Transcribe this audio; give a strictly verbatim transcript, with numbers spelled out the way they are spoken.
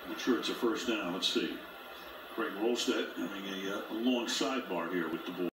I'm sure it's a first down. Let's see. Craig Rolstead having a, uh, a long sidebar here with the ball.